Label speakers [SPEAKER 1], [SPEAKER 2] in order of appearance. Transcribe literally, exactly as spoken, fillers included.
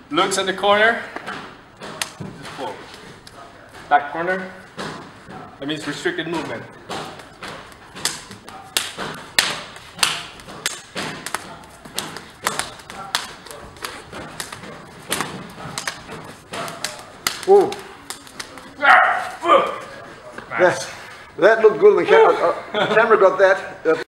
[SPEAKER 1] Looks at the corner. Just pull. Back corner. That means restricted movement.
[SPEAKER 2] Ooh.
[SPEAKER 1] Nice.
[SPEAKER 2] That, that looked good on the camera. Uh, the camera got that. Uh,